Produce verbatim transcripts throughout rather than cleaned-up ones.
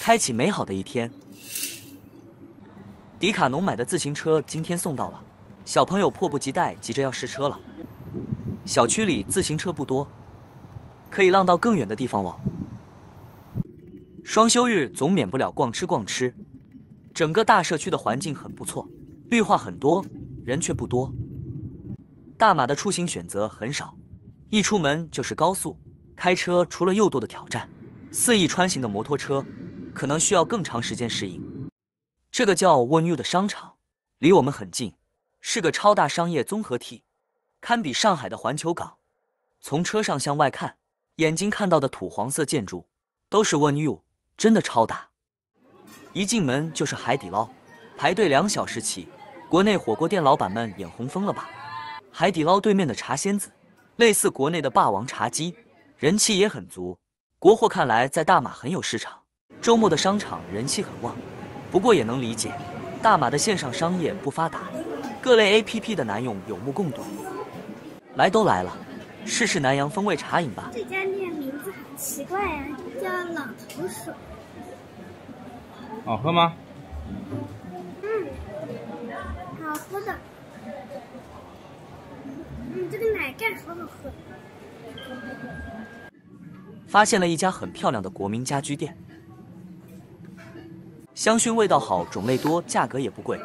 开启美好的一天。迪卡侬买的自行车今天送到了，小朋友迫不及待急着要试车了。小区里自行车不多，可以浪到更远的地方往。双休日总免不了逛吃逛吃，整个大社区的环境很不错，绿化很多，人却不多。大马的出行选择很少，一出门就是高速，开车除了右舵的挑战，肆意穿行的摩托车可能需要更长时间适应。这个叫 Wonyu 的商场离我们很近，是个超大商业综合体，堪比上海的环球港。从车上向外看，眼睛看到的土黄色建筑都是 Wonyu， 真的超大。一进门就是海底捞，排队两小时起，国内火锅店老板们眼红疯了吧？海底捞对面的茶仙子，类似国内的霸王茶姬，人气也很足。国货看来在大马很有市场，周末的商场人气很旺。不过也能理解，大马的线上商业不发达，各类 A P P 的难用有目共睹。来都来了，试试南洋风味茶饮吧。 这家店名字很奇怪呀、啊，叫老头水。 好喝吗？ 嗯，好喝的。嗯，这个奶盖好好喝。 发现了一家很漂亮的国民家居店。香薰味道好，种类多，价格也不贵。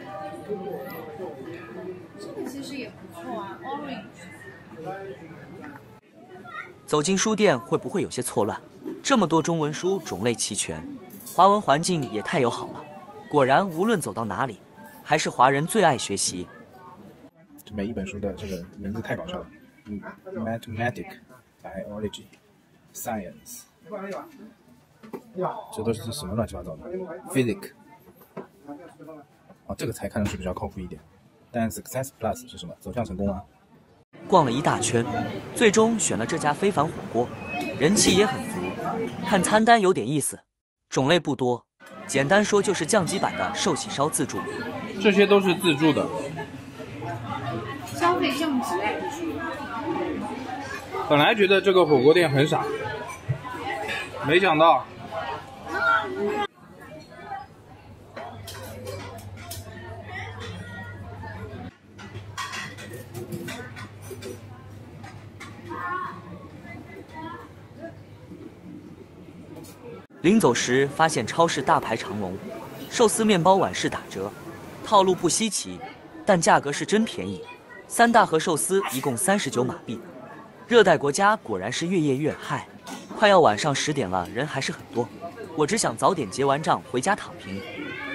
这个其实也不错啊 ，Orange。 走进书店会不会有些错乱？这么多中文书，种类齐全，华文环境也太友好了。果然，无论走到哪里，还是华人最爱学习。 这每一本书的这个名字太搞笑了，嗯 ，Mathematics, Biology, Science。这都是什么乱七八糟的 ？Physics， 哦，这个才看上去比较靠谱一点。但 Success Plus 是什么？走向成功啊！ 逛了一大圈，最终选了这家非凡火锅，人气也很足。看餐单有点意思，种类不多，简单说就是降级版的寿喜烧自助。 这些都是自助的， 消费降级。 本来觉得这个火锅店很傻，没想到。 临走时发现超市大排长龙，寿司面包碗是打折，套路不稀奇，但价格是真便宜。三大盒寿司一共三十九马币。热带国家果然是越夜越嗨，快要晚上十点了，人还是很多。我只想早点结完账回家躺平。